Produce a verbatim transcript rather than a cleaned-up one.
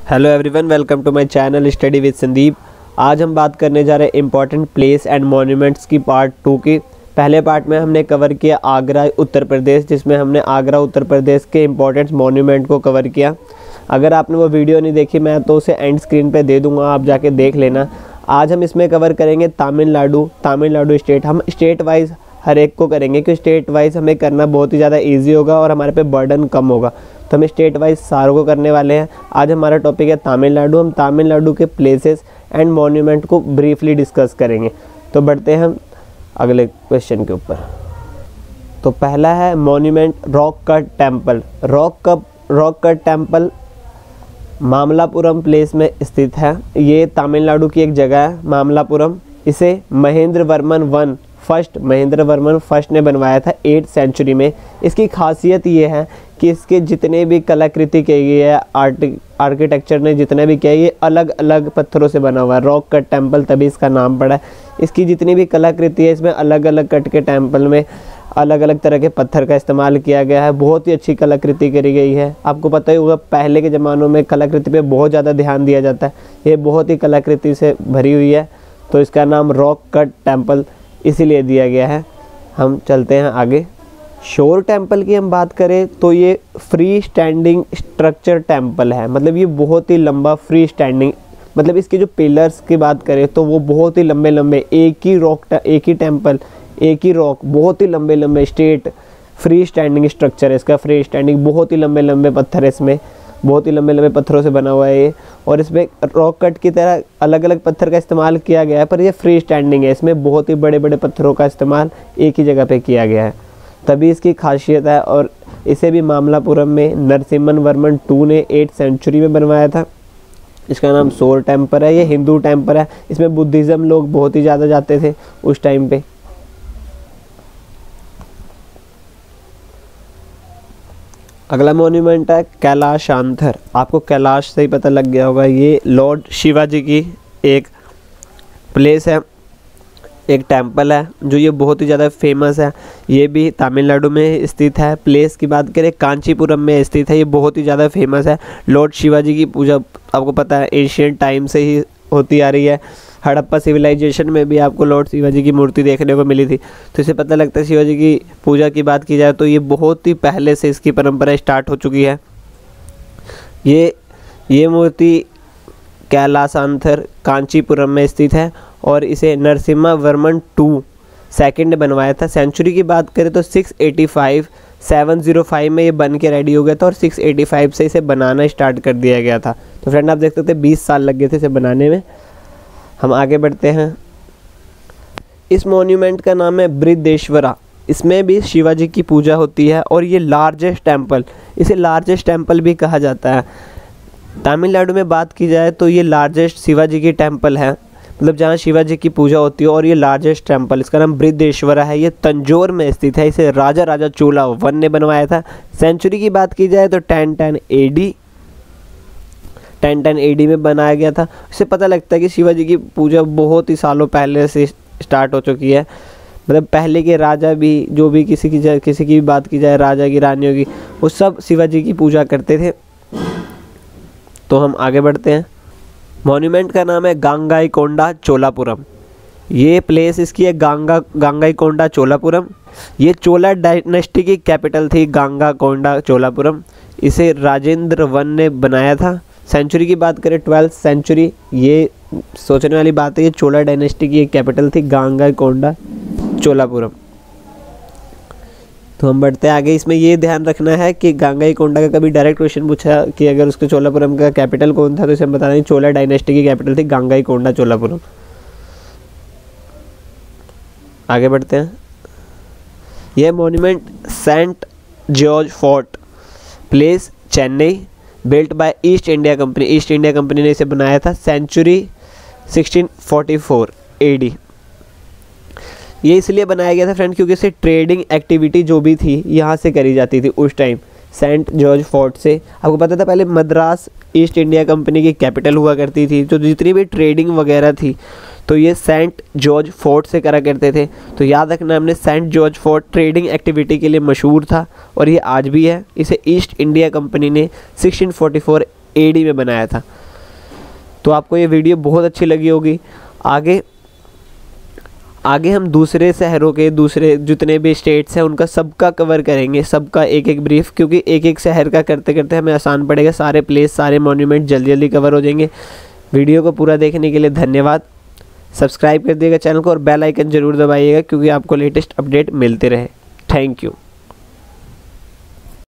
Hello everyone, welcome to my channel study with Sandeep. आज हम बात करने जा रहे हैं इम्पॉर्टेंट प्लेस एंड मॉन्यूमेंट्स की पार्ट टू की। पहले पार्ट में हमने कवर किया आगरा उत्तर प्रदेश, जिसमें हमने आगरा उत्तर प्रदेश के इम्पॉर्टेंट मॉन्यूमेंट को कवर किया। अगर आपने वो वीडियो नहीं देखी मैं तो उसे एंड स्क्रीन पे दे दूँगा, आप जाके देख लेना। आज हम इसमें कवर करेंगे तमिलनाडु तमिलनाडु स्टेट। हम स्टेट वाइज हर एक को करेंगे क्योंकि स्टेट वाइज हमें करना बहुत ही ज़्यादा ईजी होगा और हमारे पे बर्डन कम होगा, तो हम स्टेट वाइज सारों को करने वाले हैं। आज हमारा टॉपिक है तमिलनाडु। हम तमिलनाडु के प्लेसेस एंड मॉन्यूमेंट को ब्रीफली डिस्कस करेंगे। तो बढ़ते हैं हम अगले क्वेश्चन के ऊपर। तो पहला है monument rock cut temple. Rock cut rock cut temple Mamallapuram place में स्थित है। ये तमिलनाडु की एक जगह है मामलापुरम। इसे Mahendra Varman one first Mahendra Varman first ने बनवाया था एट सेंचुरी में। इसकी खासियत ये है कि इसके जितने भी कलाकृति की गई है, आर्ट आर्किटेक्चर ने जितने भी किया, ये अलग अलग पत्थरों से बना हुआ है। रॉक कट टेम्पल तभी इसका नाम पड़ा है। इसकी जितनी भी कलाकृति है इसमें अलग अलग कट के टेम्पल में अलग अलग तरह के पत्थर का इस्तेमाल किया गया है। बहुत ही अच्छी कलाकृति करी गई है। आपको पता ही होगा पहले के ज़मानों में कलाकृति पे बहुत ज़्यादा ध्यान दिया जाता है। ये बहुत ही कलाकृति से भरी हुई है, तो इसका नाम रॉक कट टेम्पल इसीलिए दिया गया है। हम चलते हैं आगे। शोर टेम्पल की हम बात करें तो ये फ्री स्टैंडिंग स्ट्रक्चर टेम्पल है। मतलब ये बहुत ही लंबा फ्री स्टैंडिंग, मतलब इसके जो पिलर्स की बात करें तो वो बहुत ही लंबे लंबे, एक ही रॉक एक ही टेम्पल एक ही रॉक बहुत ही लंबे लंबे स्ट्रेट फ्री स्टैंडिंग स्ट्रक्चर है इसका। फ्री स्टैंडिंग बहुत ही लंबे लंबे पत्थर है इसमें, बहुत ही लंबे लंबे पत्थरों से बना हुआ है ये। और इसमें रॉक कट की तरह अलग अलग पत्थर का इस्तेमाल किया गया है, पर ये फ्री स्टैंडिंग है। इसमें बहुत ही बड़े बड़े पत्थरों का इस्तेमाल एक ही जगह पे किया गया है, तभी इसकी खासियत है। और इसे भी मामलापुरम में नरसिम्हन वर्मन टू ने एट सेंचुरी में बनवाया था। इसका नाम शोर टेम्पल है। ये हिंदू टेम्पल है। इसमें बुद्धिज़्म लोग बहुत ही ज़्यादा जाते थे उस टाइम पे। अगला मॉन्यूमेंट है कैलाशांतर। आपको कैलाश से ही पता लग गया होगा, ये लॉर्ड शिवाजी की एक प्लेस है, एक टेम्पल है जो ये बहुत ही ज़्यादा फेमस है। ये भी तमिलनाडु में स्थित है। प्लेस की बात करें कांचीपुरम में स्थित है। ये बहुत ही ज़्यादा फेमस है। लॉर्ड शिवाजी की पूजा आपको पता है एशियन टाइम से ही होती आ रही है। हड़प्पा सिविलाइजेशन में भी आपको लॉर्ड शिवाजी की मूर्ति देखने को मिली थी, तो इससे पता लगता है शिवाजी की पूजा की बात की जाए तो ये बहुत ही पहले से इसकी परंपरा स्टार्ट हो चुकी है। ये ये मूर्ति कैलाशांतर कांचीपुरम में स्थित है और इसे नरसिम्हा वर्मन टू सेकंड ने बनवाया था। सेंचुरी की बात करें तो six eighty five seven zero five में ये बन के रेडी हो गया था और सिक्स एटी फाइव से इसे बनाना स्टार्ट कर दिया गया था। तो फ्रेंड आप देख सकते हैं बीस साल लग गए थे इसे बनाने में। हम आगे बढ़ते हैं। इस मॉन्यूमेंट का नाम है बृहदेश्वरा। इसमें भी शिवाजी की पूजा होती है और ये लार्जेस्ट टेम्पल, इसे लार्जेस्ट टेम्पल भी कहा जाता है। तमिलनाडु में बात की जाए तो ये लार्जेस्ट शिवाजी की टेम्पल है, मतलब जहाँ शिवाजी की पूजा होती है, और ये लार्जेस्ट टेम्पल, इसका नाम बृहदेश्वरा है। ये तंजौर में स्थित है। इसे राजा राजा चोला वन ने बनवाया था। सेंचुरी की बात की जाए तो ten ten A D ten ten A D में बनाया गया था। इससे पता लगता है कि शिवाजी की पूजा बहुत ही सालों पहले से स्टार्ट हो चुकी है। मतलब पहले के राजा भी, जो भी किसी की किसी की भी बात की जाए, राजा की रानियों की, वो सब शिवाजी की पूजा करते थे। तो हम आगे बढ़ते हैं। मॉन्यूमेंट का नाम है गांगाईकोंडा चोलापुरम। ये प्लेस इसकी है गांगा गांगाईकोंडा चोलापुरम। ये चोला डायनेस्टी की कैपिटल थी गांगाईकोंडा चोलापुरम। इसे राजेंद्र वन ने बनाया था। सेंचुरी की बात करें ट्वेल्थ सेंचुरी। ये सोचने वाली बात है, ये चोला डायनेस्टी की एक कैपिटल थी गांगाईकोंडा चोलापुरम। तो हम बढ़ते हैं आगे। इसमें ये ध्यान रखना है कि गांगाईकोंडा का कभी डायरेक्ट क्वेश्चन पूछा कि अगर उसके चोलापुरम का कैपिटल कौन था तो इसे हम बता दें चोला डायनेस्टी की कैपिटल थी गांगाईकोंडा चोलापुरम। आगे बढ़ते हैं। यह monument saint George fort place Chennai, built by east India company. East India company ने इसे बनाया था। Century sixteen forty four A D. ये इसलिए बनाया गया था फ्रेंड क्योंकि इसे ट्रेडिंग एक्टिविटी जो भी थी यहाँ से करी जाती थी उस टाइम, सेंट जॉर्ज फोर्ट से। आपको पता था पहले मद्रास ईस्ट इंडिया कंपनी की कैपिटल हुआ करती थी, तो जितनी भी ट्रेडिंग वगैरह थी तो ये सेंट जॉर्ज फोर्ट से करा करते थे। तो याद रखना हमने, saint George fort trading activity के लिए मशहूर था और ये आज भी है। इसे ईस्ट इंडिया कंपनी ने सिक्सटीन फोर्टी फोर एडी में बनाया था। तो आपको ये वीडियो बहुत अच्छी लगी होगी। आगे आगे हम दूसरे शहरों के दूसरे जितने भी स्टेट्स हैं उनका सबका कवर करेंगे, सबका एक एक ब्रीफ, क्योंकि एक एक शहर का करते करते हमें आसान पड़ेगा। सारे प्लेस सारे मॉन्यूमेंट जल्दी जल्दी कवर हो जाएंगे। वीडियो को पूरा देखने के लिए धन्यवाद। सब्सक्राइब कर दिएगा चैनल को और बेल आइकन ज़रूर दबाइएगा, क्योंकि आपको लेटेस्ट अपडेट मिलते रहे। Thank you.